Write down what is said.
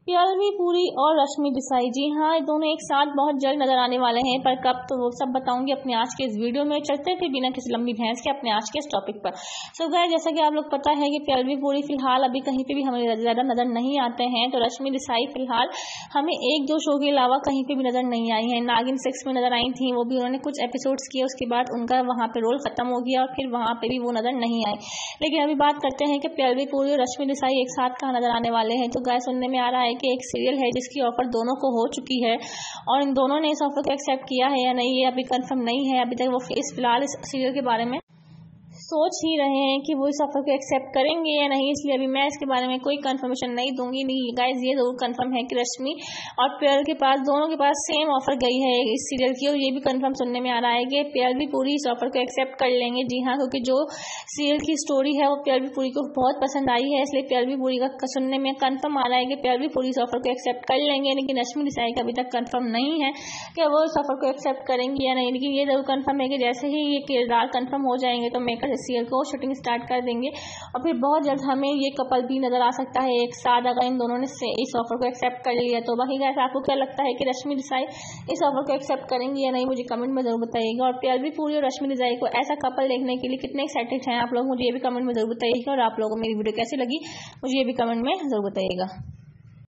PLV Puri और रश्मि देसाई, जी हाँ, ये दोनों एक साथ बहुत जल्द नजर आने वाले हैं, पर कब तो वो सब बताऊंगी अपने आज के इस वीडियो में। चलते थे बिना किसी लंबी भैंस के अपने आज के इस टॉपिक पर। सो गाइस, जैसा कि आप लोग पता है कि पीएलवी पुरी फिलहाल अभी कहीं पे भी हमें ज्यादा नजर नहीं आते हैं, तो रश्मि देसाई फिलहाल हमें एक दो शो के अलावा कहीं पे भी नजर नहीं आई है। नागिन 6 में नजर आई थी, वो भी उन्होंने कुछ एपिसोड्स किए, उसके बाद उनका वहाँ पे रोल खत्म हो गया और फिर वहाँ पे भी वो नजर नहीं आए। लेकिन अभी बात करते हैं कि पीएलवी पुरी और रश्मि देसाई एक साथ कहाँ नजर आने वाले हैं। तो गाइस, सुनने में आ रहा है कि एक सीरियल है जिसकी ऑफर दोनों को हो चुकी है और इन दोनों ने इस ऑफर को एक्सेप्ट किया है या नहीं, ये अभी कंफर्म नहीं है। अभी तक वो फिलहाल इस सीरियल के बारे में सोच ही रहे हैं कि वो इस ऑफर को एक्सेप्ट करेंगे या नहीं, इसलिए अभी मैं इसके बारे में कोई कंफर्मेशन नहीं दूंगी। नहीं गाइस, ये जरूर कंफर्म है कि रश्मि और पीएल के पास, दोनों के पास सेम ऑफर गई है इस सीरियल की, और ये भी कंफर्म सुनने में आ रहा है कि पीएल पूरी इस ऑफर को एक्सेप्ट कर लेंगे। जी हाँ, क्योंकि जो सीरियल की स्टोरी है वो पीएल पूरी को बहुत पसंद आई है, इसलिए पीएल पूरी का सुनने में कंफर्म आ रहा है कि पीएल पूरी इस ऑफर को एक्सेप्ट कर लेंगे। लेकिन रश्मि देसाई का अभी तक कंफर्म नहीं है कि वो इस ऑफर को एक्सेप्ट करेंगी या नहीं। लेकिन ये जरूर कंफर्म है कि जैसे ही ये किरदार कंफर्म हो जाएंगे तो मेकर इस सीरियल को शूटिंग स्टार्ट कर देंगे और फिर बहुत जल्द हमें ये कपल भी नजर आ सकता है एक साथ, अगर इन दोनों ने इस ऑफर को एक्सेप्ट कर लिया तो। बाकी गाइस, आपको क्या लगता है कि रश्मि देसाई इस ऑफर को एक्सेप्ट करेंगी या नहीं, मुझे कमेंट में जरूर बताइएगा। और पीएलवी पूरी और रश्मि देसाई को ऐसा कपल देखने के लिए कितने एक्साइटेड हैं आप लोग, मुझे ये भी कमेंट में जरूर बताइएगा। और आप लोगों को मेरी वीडियो कैसी लगी, मुझे ये भी कमेंट में जरूर बताइएगा।